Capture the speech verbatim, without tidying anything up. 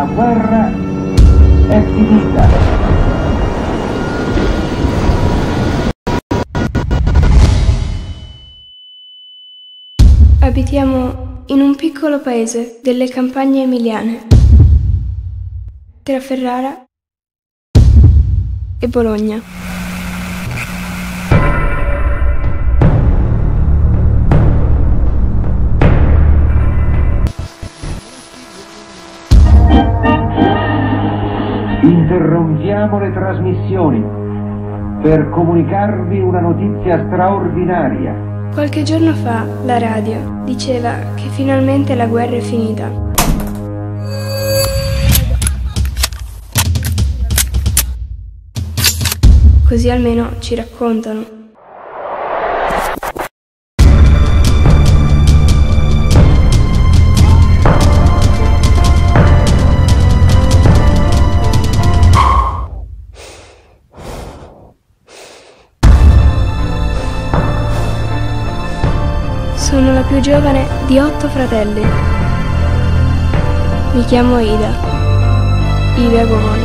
La guerra è finita. Abitiamo in un piccolo paese delle campagne emiliane, tra Ferrara e Bologna. Interrompiamo le trasmissioni per comunicarvi una notizia straordinaria. Qualche giorno fa la radio diceva che finalmente la guerra è finita. Così almeno ci raccontano. Sono la più giovane di otto fratelli. Mi chiamo Ida, Ida Gomoni.